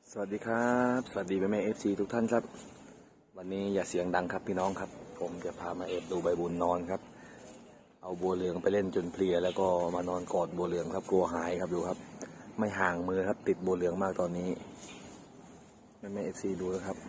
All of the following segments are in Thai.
สวัสดีครับสวัสดีแม่เอฟซีทุกท่านครับวันนี้อย่าเสียงดังครับพี่น้องครับผมจะพามาดูใบบุญนอนครับเอาบัวเหลืองไปเล่นจนเพลียแล้วก็มานอนกอดบัวเหลืองครับกลัวหายครับดูครับไม่ห่างมือครับติดบัวเหลืองมากตอนนี้แม่เอฟซีดูนะครับ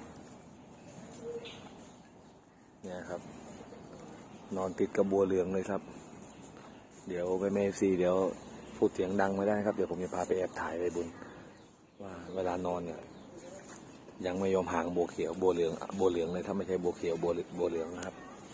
เนี่ยครับนอนติดกับบัวเหลืองเลยครับเดี๋ยวแม่เอฟซีเดี๋ยวพูดเสียงดังไม่ได้ครับเดี๋ยวผมจะพาไปแอบถ่ายใบบุญว่าเวลานอนเนี่ยยังไม่ยอมห่างบัวเขียวบัวเหลืองเลยถ้าไม่ใช่บัวเขียวบัวเหลืองนะครับ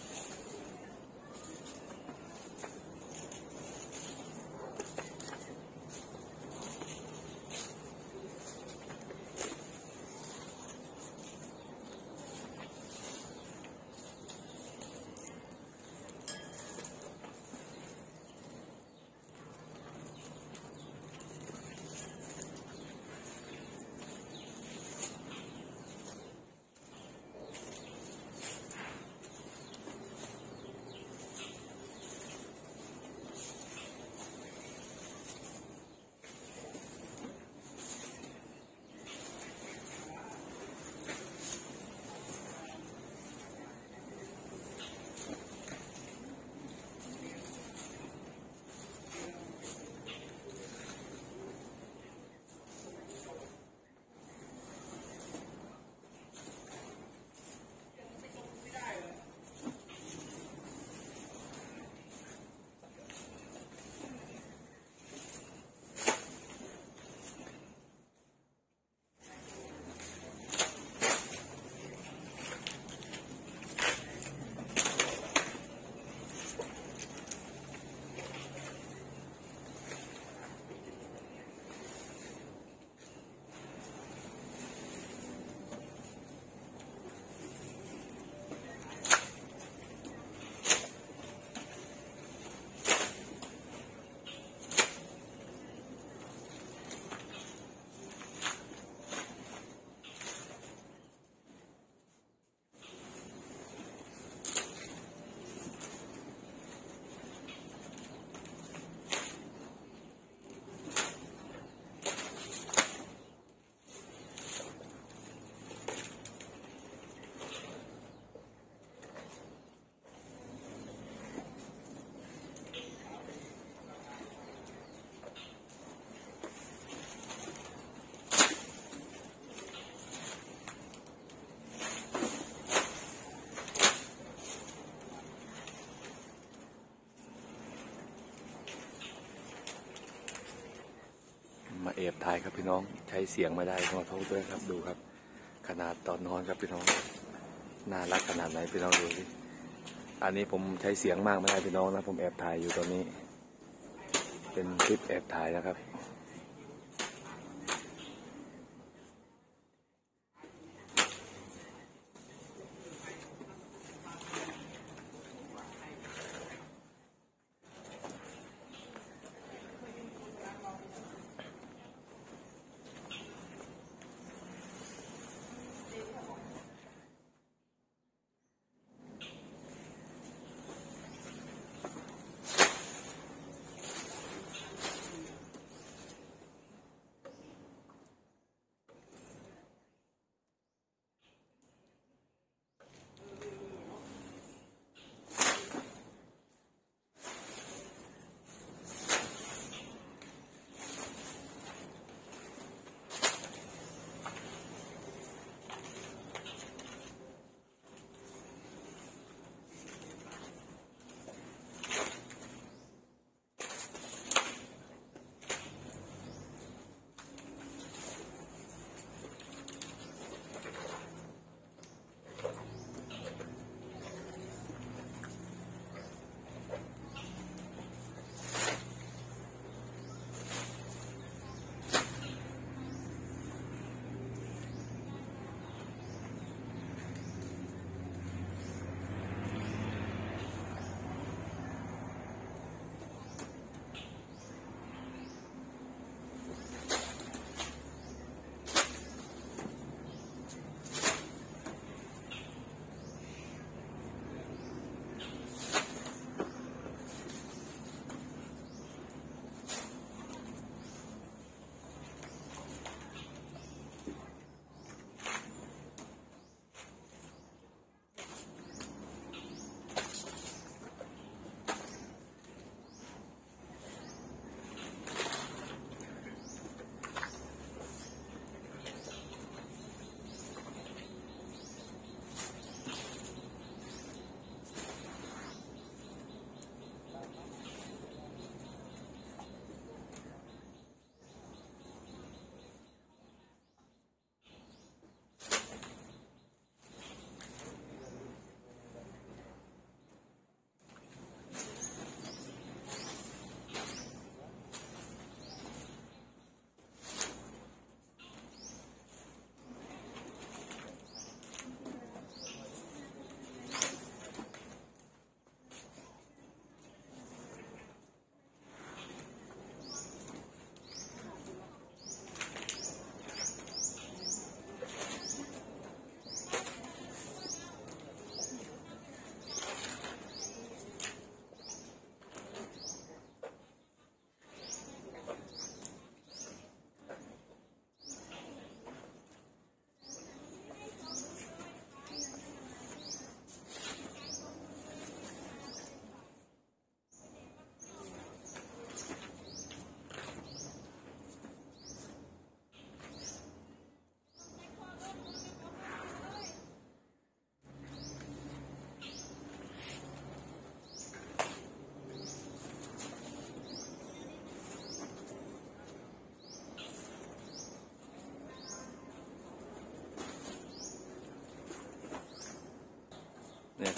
มาแอบถ่ายครับพี่น้องใช้เสียงไม่ได้ขอโทษด้วยครับดูครับขนาดตอนนอนครับพี่น้องน่ารักขนาดไหนพี่น้องดูสิอันนี้ผมใช้เสียงมากไม่ได้พี่น้องนะผมแอบถ่ายอยู่ตอนนี้เป็นคลิปแอบถ่ายนะครับ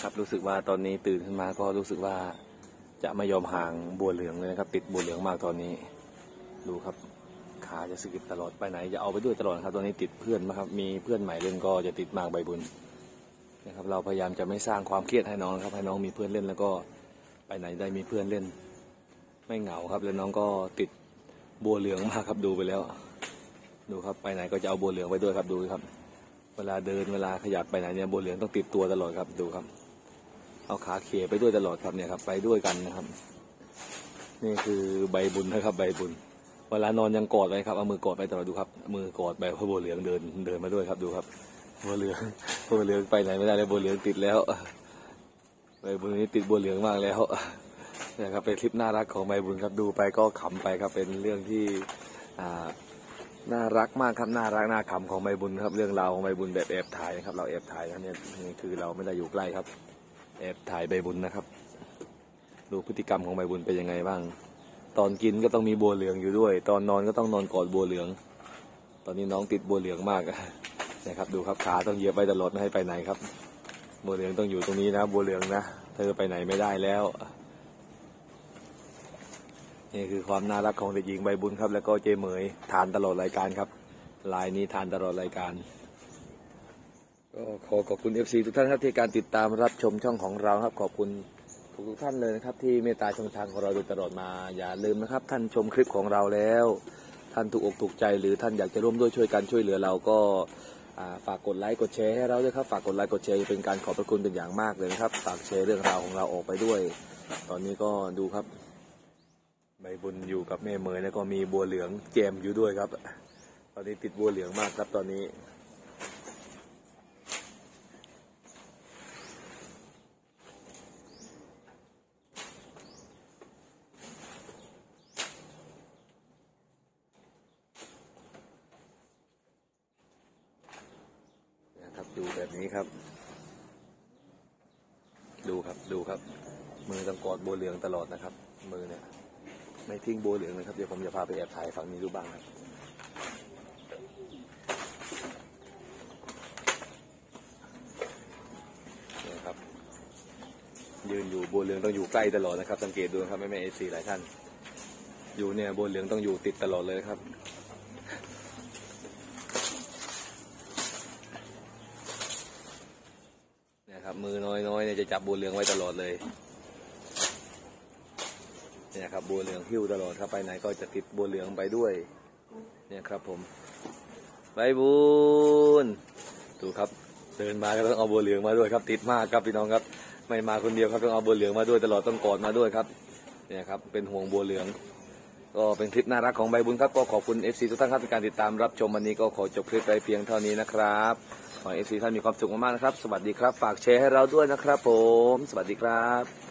ครับรู้สึกว่าตอนนี้ตื่นขึ้นมาก็รู้สึกว่าจะไม่ยอมห่างบัวเหลืองเลยนะครับติดบัวเหลืองมากตอนนี้ดูครับขาจะสะกิดตลอดไปไหนจะเอาไปด้วยตลอดครับตอนนี้ติดเพื่อนนะครับมีเพื่อนใหม่เล่นก็จะติดมากใบบุญนะครับเราพยายามจะไม่สร้างความเครียดให้น้องครับให้น้องมีเพื่อนเล่นแล้วก็ไปไหนได้มีเพื่อนเล่นไม่เหงาครับแล้วน้องก็ติดบัวเหลืองมากครับดูไปแล้วดูครับไปไหนก็จะเอาบัวเหลืองไปด้วยครับดูครับเวลาเดินเวลาขยับไปไหนเนี่ยบัวเหลืองต้องติดตัวตลอดครับดูครับเอาขาเขี่ยไปด้วยตลอดครับเนี่ยครับไปด้วยกันนะครับนี่คือใบบุญนะครับใบบุญเวลานอนยังกอดไว้ครับเอามือกอดไปตลอดดูครับมือกอดไปเพราะบัวเหลืองเดินมาด้วยครับดูครับบัวเหลืองไปไหนไม่ได้เลยบัวเหลืองติดแล้วใบบุญนี้ติดบัวเหลืองมากแล้วเนี่ยครับเป็นคลิปน่ารักของใบบุญครับดูไปก็ขำไปครับเป็นเรื่องที่น่ารักมากครับน่ารักน่าขำของใบบุญครับเรื่องราวของใบบุญแบบแอบถ่ายนะครับเราแอบถ่ายนะเนี่ยนี่คือเราไม่ได้อยู่ใกล้ครับแอบถ่ายใบบุญนะครับดูพฤติกรรมของใบบุญเป็นยังไงบ้างตอนกินก็ต้องมีบัวเหลืองอยู่ด้วยตอนนอนก็ต้องนอนกอดบัวเหลืองตอนนี้น้องติดบัวเหลืองมากนะครับดูครับขาต้องเหยียบไว้ตลอดไม่ให้ไปไหนครับบัวเหลืองต้องอยู่ตรงนี้นะบัวเหลืองนะเธอไปไหนไม่ได้แล้วนี่คือความน่ารักของเด็กหญิงใบบุญครับแล้วก็เจเหมยทานตลอดรายการครับลายนี้ทานตลอดรายการก็ขอบคุณ FC ทุกท่านครับที่การติดตามรับชมช่องของเราครับขอบคุณทุกท่านเลยนะครับที่เมตตาช่องทางของเราโดยตลอดมาอย่าลืมนะครับท่านชมคลิปของเราแล้วท่านถูกอกถูกใจหรือท่านอยากจะร่วมด้วยช่วยกันช่วยเหลือเราก็ฝากกดไลค์กดแชร์ให้เราด้วยครับฝากกดไลค์กดแชร์เป็นการขอบพระคุณเป็นอย่างมากเลยนะครับฝากแชร์เรื่องราวของเราออกไปด้วยตอนนี้ก็ดูครับใบบุญอยู่กับแม่เมยแล้วก็มีบัวเหลืองแจมอยู่ด้วยครับตอนนี้ติดบัวเหลืองมากครับตอนนี้นะครับดูแบบนี้ครับดูครับมือต้องกอดบัวเหลืองตลอดนะครับมือเนี่ยไม่ทิ้งบัวเหลืองนะครับเดี๋ยวผมจะพาไปแอบถ่ายฝั่งนี้ดูบ้างครับนี่ครับยืนอยู่บัวเหลืองต้องอยู่ใกล้ตลอดนะครับสังเกตดูนะครับแม่เอฟซีหลายท่านอยู่เนี่ยบัวเหลืองต้องอยู่ติดตลอดเลยครับเนี่ยครับมือน้อยเนี่ยจะจับบัวเหลืองไว้ตลอดเลยเนี่ยครับบัวเหลืองหิ้วตลอดครับไปไหนก็จะติดบัวเหลืองไปด้วยเนี่ยครับผมใบบุญดูครับเดินมาก็ต้องเอาบัวเหลืองมาด้วยครับติดมากครับพี่น้องครับไม่มาคนเดียวครับต้องเอาบัวเหลืองมาด้วยตลอดต้องกอดมาด้วยครับเนี่ยครับเป็นห่วงบัวเหลืองก็เป็นคลิปน่ารักของใบบุญครับก็ขอบคุณ FC ทุกท่านครับในการติดตามรับชมวันนี้ก็ขอจบคลิปไปเพียงเท่านี้นะครับขอให้ FC ท่านมีความสุขมากๆนะครับสวัสดีครับฝากแชร์ให้เราด้วยนะครับผมสวัสดีครับ